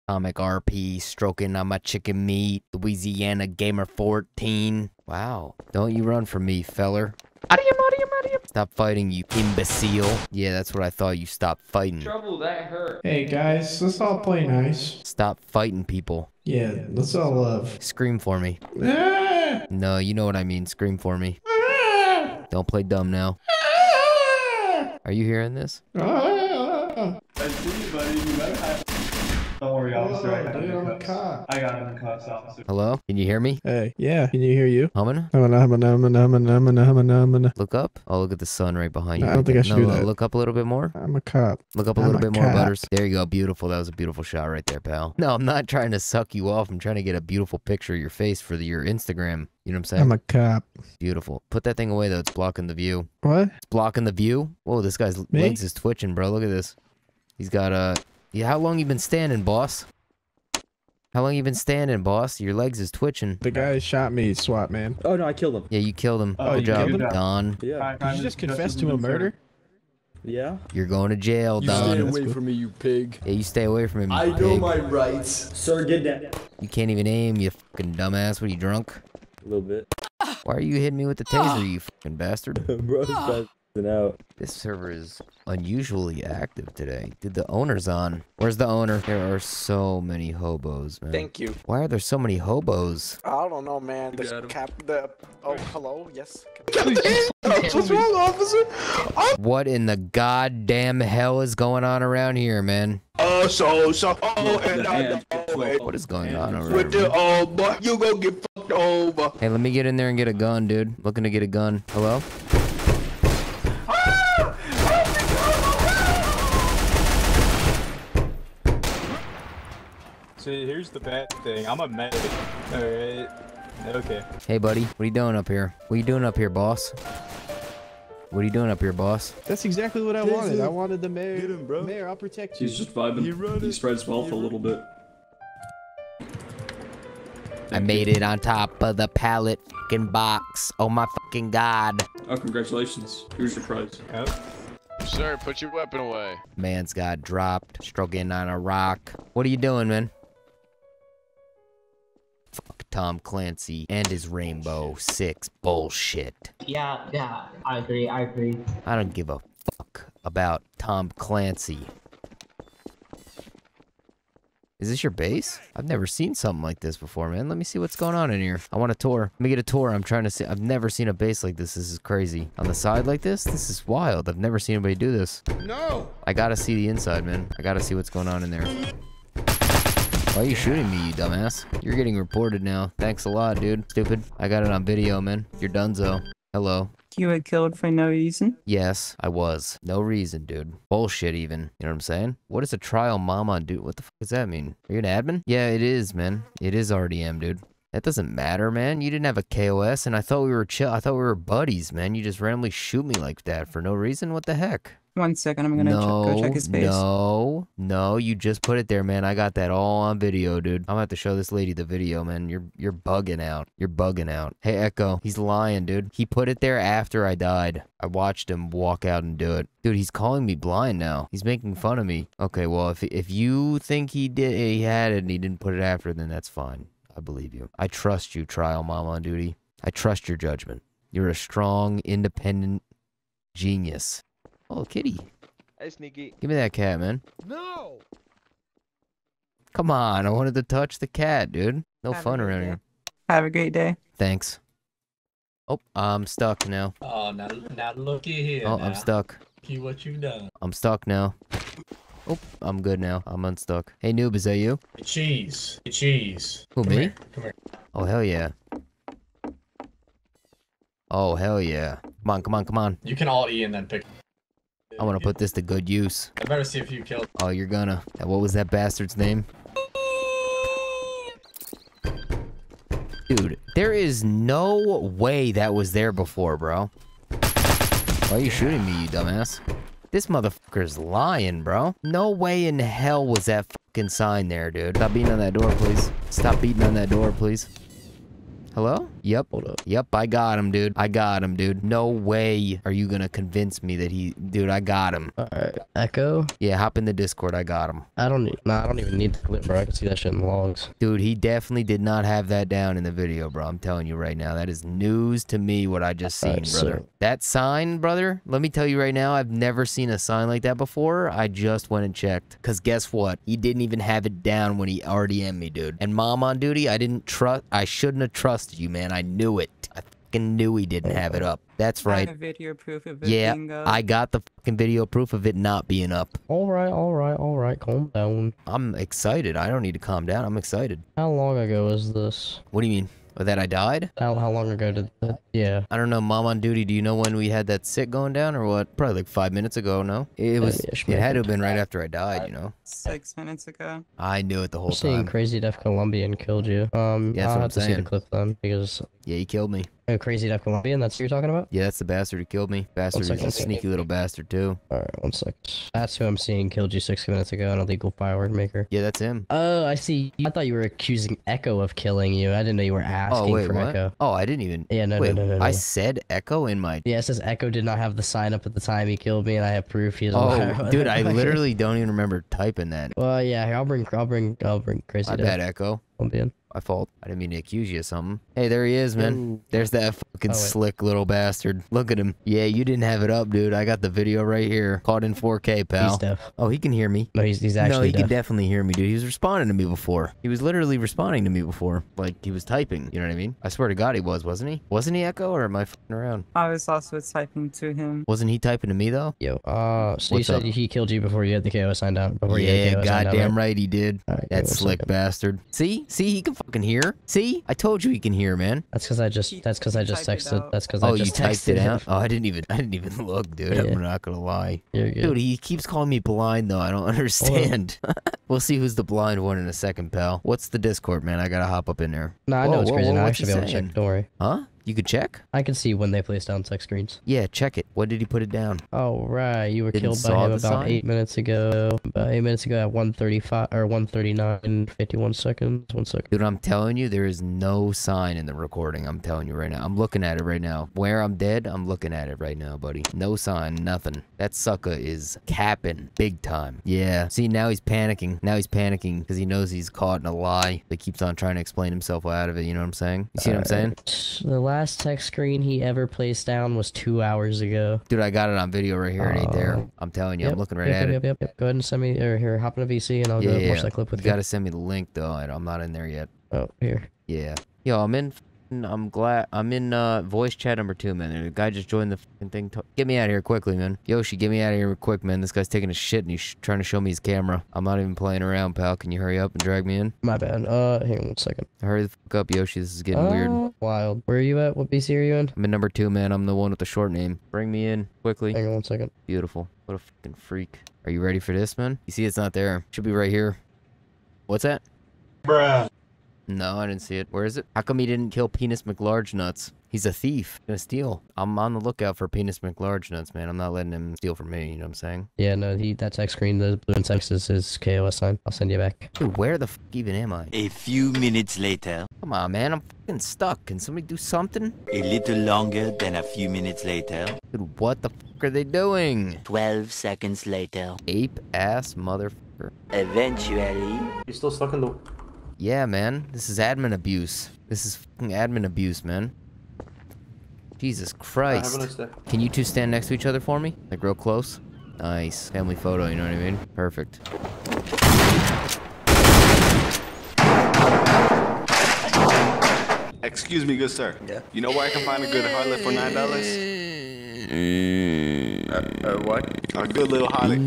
Atomic RP, stroking on my chicken meat. Louisiana Gamer 14. Wow. Don't you run from me, feller. Stop fighting, you imbecile. Yeah, that's what I thought. You stopped fighting. Trouble, that hurt. Hey guys, let's all play nice. Stop fighting people. Yeah, let's all love. Scream for me. Ah! No, you know what I mean. Scream for me. Ah! Don't play dumb now. Ah! Are you hearing this? Ah! I see you, buddy. You better have. Don't worry, officer. I got dude, him I'm in a cuffs. cop. I got him in cuffs, officer. Hello? Can you hear me? Hey, yeah, can you hear you? Humming? I'm Look up. Oh, look at the sun right behind you. I don't think I should do that. Look up a little bit more. a cop. Look up a I'm little a bit more, cat. Butters. There you go. Beautiful. That was a beautiful shot right there, pal. No, I'm not trying to suck you off. I'm trying to get a beautiful picture of your face for your Instagram. You know what I'm saying? I'm a cop. Beautiful. Put that thing away, though. It's blocking the view. What? It's blocking the view? Whoa, this guy's Me? legs is twitching, bro. Look at this. He's got, yeah, how long you been standing, boss? How long you been standing, boss? Your legs is twitching. The guy shot me, SWAT man. Oh no, I killed him. Yeah, you killed him. Oh, Good you job, killed him? Don. Yeah. Did you just confess to a murder? Yeah. You're going to jail, You Don. stay that's away cool. from me, you pig. Yeah, you stay away from him, you I know pig. my rights. Sir, get down. You can't even aim, you fucking dumbass. What are you, drunk? A little bit. Why are you hitting me with the taser, you fucking bastard? Bro's passing out. This server is unusually active today. Dude, the owner's on. Where's the owner? There are so many hobos, man. Thank you. Why are there so many hobos? I don't know, man. You got him. Oh, hello. Yes. What's wrong, officer? What in the goddamn hell is going on around here, man? And What is going on over with here? the boy, you gonna get fucked over. Hey, let me get in there and get a gun, dude. Looking to get a gun. Hello? See, here's the bad thing. I'm a medic. Alright. Okay. Hey, buddy. What are you doing up here? What are you doing up here, boss? What are you doing up here, boss? That's exactly what I Get wanted. him. I wanted the mayor. Get him, bro. Mayor, I'll protect you. He's just vibing. He spreads wealth a little bit. I made it on top of the pallet fucking box. Oh my fucking god. Oh, congratulations. Here's your prize. Yep. Sir, put your weapon away. Man's got dropped, stroking on a rock. What are you doing, man? Fuck Tom Clancy and his Rainbow Six bullshit. Yeah, I agree. I don't give a fuck about Tom Clancy. Is this your base? I've never seen something like this before, man. Let me see what's going on in here. I want a tour. Let me get a tour. I'm trying to see. I've never seen a base like this. This is crazy. On the side like this? This is wild. I've never seen anybody do this. No. I gotta see the inside, man. I gotta see what's going on in there. Why are you shooting me, you dumbass? You're getting reported now. Thanks a lot, dude. Stupid. I got it on video, man. You're donezo. Hello. You were killed for no reason. Yes, I was. No reason, dude. Bullshit even. You know what I'm saying? What does a trial mama do? What the fuck does that mean? Are you an admin? Yeah, it is, man. It is RDM, dude. That doesn't matter, man. You didn't have a KOS, and I thought we were chill. I thought we were buddies, man. You just randomly shoot me like that for no reason? What the heck? 1 second, I'm gonna go check his face. No, you just put it there, man. I got that all on video, dude. I'm gonna have to show this lady the video, man. You're bugging out. You're bugging out. Hey, Echo, he's lying, dude. He put it there after I died. I watched him walk out and do it. Dude, he's calling me blind now. He's making fun of me. Okay, well, if you think he had it and he didn't put it after, then that's fine. I believe you. I trust you, trial mama on duty. I trust your judgment. You're a strong, independent genius. Oh, kitty. Hey, Sneaky. Give me that cat, man. No. Come on, I wanted to touch the cat, dude. No fun around here. Have a great day. Thanks. Oh, I'm stuck now. Oh, now looky here. Oh, now. I'm stuck. See what you've done. I'm stuck now. Oh, I'm good now. I'm unstuck. Hey, noob, is that you? Cheese. Cheese. Who, Come me? Here. Come here. Oh, hell yeah. Oh, hell yeah. Come on, come on, come on. You can alt E and then pick. I want to put this to good use. I better see if you killed. Oh, you're gonna. What was that bastard's name? Dude, there is no way that was there before, bro. Why are you shooting me, you dumbass? This motherfucker's lying, bro. No way in hell was that fucking sign there, dude. Stop beating on that door, please. Stop beating on that door, please. Hello? Yep. Hold up. Yep, I got him, dude. I got him, dude. No way are you gonna convince me that dude, I got him. Alright. Echo? Yeah, hop in the Discord. I got him. I don't even need the clip, bro. I can see that shit in the logs. Dude, he definitely did not have that down in the video, bro. I'm telling you right now. That is news to me, what I just seen, brother. That sign, brother, let me tell you right now, I've never seen a sign like that before. I just went and checked. Because guess what? He didn't even have it down when he already M me, dude. And mom on duty, I shouldn't have trusted you, man. I knew it. I fucking knew he didn't have it up. That's right. I have video proof of it Yeah, being up. I got the fucking video proof of it not being up. Alright. Calm down. I'm excited. I don't need to calm down. I'm excited. How long ago was this? What do you mean? Oh, that I died? How long ago did that? Yeah. I don't know, mom on duty, do you know when we had that sit going down or what? Probably like 5 minutes ago, no? It was, it had to have been right after I died, you know? 6 minutes ago. I knew it the whole I'm seeing time. Crazy Def Colombian killed you. Yeah, that's I'll what I'm have to see saying. the clip then, because... Yeah, he killed me. Oh, Crazy Def Colombian, that's who you're talking about? Yeah, that's the bastard who killed me. Bastard is a sneaky little bastard, too. Alright, 1 sec. That's who I'm seeing killed you 6 minutes ago, an illegal firework maker. Yeah, that's him. Oh, I see. I thought you were accusing Echo of killing you. I didn't know you were asking Oh, wait, for what? Echo. Oh, I didn't even... Yeah, no. I said Echo in my... Yeah, it says Echo did not have the sign up at the time he killed me, and I have proof he is Oh, dude, I literally don't even remember typing that. Well, yeah, here, I'll bring Crazy My Def bad, Echo. Colombian. My fault. I didn't mean to accuse you of something. Hey, there he is, man. Ooh. There's that fucking slick little bastard. Look at him. Yeah, you didn't have it up, dude. I got the video right here. Caught in 4K, pal. He's deaf. Oh, he can hear me. No, he's actually No, he deaf. can definitely hear me, dude. He was responding to me before. He was literally responding to me before. Like, he was typing. You know what I mean? I swear to God he was, wasn't he? Wasn't he, Echo, or am I fucking around? I was also typing to him. Wasn't he typing to me, though? Yo, so you What's said up? he killed you before you had the KO signed out. Before you had Yeah, the KO signed out, goddamn right? right he did. Alright, That give me 1 slick second. bastard. See? See, he can fucking hear. See? I told you he can hear, man. That's because I just texted. That's because Oh, I just you typed it texted. out? Oh, I didn't even look, dude. Yeah. I'm not gonna lie. You're good. Dude, he keeps calling me blind, though. I don't understand. We'll see who's the blind one in a second, pal. What's the Discord, man? I gotta hop up in there. No, I know it's crazy. Now I what's should he be able to saying? check. Don't worry. Huh? You could check? I can see when they place down text screens. Yeah, check it. When did he put it down? Oh, right. You were Didn't killed by saw him the about sign? 8 minutes ago. About 8 minutes ago at 1:35 or 1:39 51 seconds. 1 second. Dude, I'm telling you, there is no sign in the recording. I'm telling you right now. I'm looking at it right now. Where I'm dead, I'm looking at it right now, buddy. No sign, nothing. That sucker is capping big time. Yeah. See, now he's panicking. Now he's panicking because he knows he's caught in a lie. He keeps on trying to explain himself out of it. You know what I'm saying? You see what I'm saying? The last text screen he ever placed down was 2 hours ago. Dude, I got it on video right here. It ain't there. I'm telling you, I'm looking right at it. Yep. Go ahead and send me, or here, hop in a VC and I'll go watch that clip with You you. gotta send me the link though. I'm not in there yet. Oh, here. Yeah. Yo, I'm in voice chat number 2, man. The guy just joined the fucking thing. Get me out of here quickly, man. Yoshi, get me out of here quick, man. This guy's taking a shit and he's trying to show me his camera. I'm not even playing around, pal. Can you hurry up and drag me in? My bad. Hang on 1 second. Hurry the fuck up, Yoshi. This is getting weird. Wild. Where are you at? What BC are you in? I'm in number 2, man. I'm the one with the short name. Bring me in quickly. Hang on 1 second. Beautiful. What a fucking freak. Are you ready for this, man? You see it's not there. Should be right here. What's that? Bruh. No, I didn't see it. Where is it? How come he didn't kill Penis McLarge Nuts? He's a thief. Gonna steal. I'm on the lookout for Penis McLarge Nuts, man. I'm not letting him steal from me, you know what I'm saying? Yeah, no, that text screen, the blue and text is his KOS sign. I'll send you back. Dude, where the fuck even am I? A few minutes later. Come on, man. I'm fucking stuck. Can somebody do something? A little longer than a few minutes later. Dude, what the fuck are they doing? 12 seconds later. Ape-ass motherfucker. Eventually. You're still stuck in the... Yeah, man. This is admin abuse. This is fucking admin abuse, man. Jesus Christ. Have a nice day. Can you two stand next to each other for me? Like real close? Nice. Family photo, you know what I mean? Perfect. Excuse me, good sir. Yeah. You know where I can find a good harlot for $9? What? A good little harlot.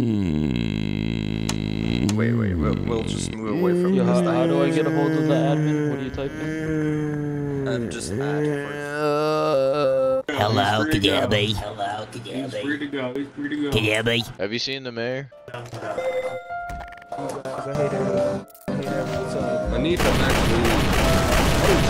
Wait, we'll just move away from this. How do I get a hold of the admin? What do you type in? Just add first. Hello, Garry. Hello, He's free to go. He's free to go. Garry. Have you seen the mayor? I need them actually.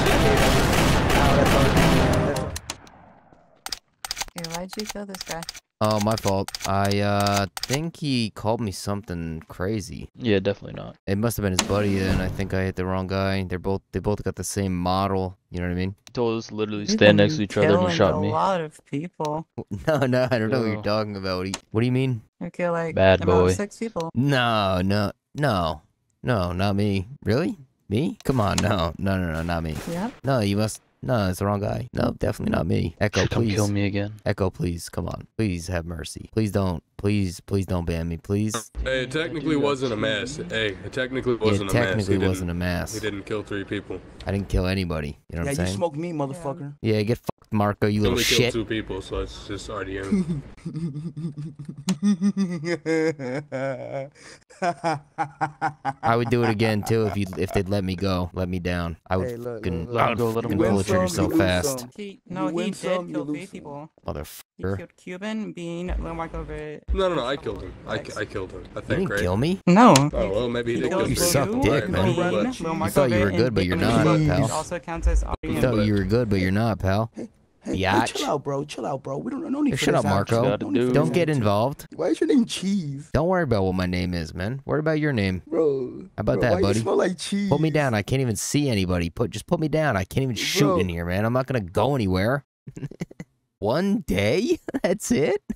Hey, why'd you kill this guy? Oh, my fault. I think he called me something crazy. Yeah, definitely not. It must have been his buddy, and I think I hit the wrong guy. They both got the same model. You know what I mean? He told us to literally You've stand been next to each other and he killing shot a me. lot of people. No, I don't know what Yo. you're talking about. What do you mean? You kill like Bad about boy. 6 people. No, not me. Really? Me? Come on, no, not me. Yep. No, you must. No, it's the wrong guy. No, definitely not me. Echo, Don't please. kill me again. Echo, please, come on. Please have mercy. Please don't. Please don't ban me, please. Hey, it technically wasn't a mass. Hey, it technically wasn't It technically wasn't a mass. He didn't kill 3 people. I didn't kill anybody. You know what I'm saying? smoked me, motherfucker. Yeah, get fucked, Marco, you He little only shit. killed 2 people, so it's just RDM. I would do it again too if they'd let me go, let me down. I would Hey, look, fucking look, Let him go, let him fucking go. pull the trigger so you lose fast. some. He You win did some, you kill lose 3 some. people. He Motherfucker. killed Cuban, Bean, Lil Marco Vid. No, I killed him. I killed him. I You think, didn't right? kill me? No. Oh, well, maybe he did kill You me. suck dick, man. Bean, Lil You Marco thought you were Vid, good, and but you're Bean, not, which pal. also counts as You RDM. thought you were good, but you're not, pal. Hey, Biatch. chill out, bro. Chill out, bro. We don't no need Hey, for shut this up, Marco. attitude. Gotta No need for do. this Don't get attitude. involved. Why is your name Cheese, Don't worry about what my name is, man. Worry about your name. bro? How about bro, that, why buddy? You smell like cheese. Put me down. I can't even see anybody. Just put me down. I can't even shoot Bro. in here, man. I'm not gonna go anywhere. One day? That's it?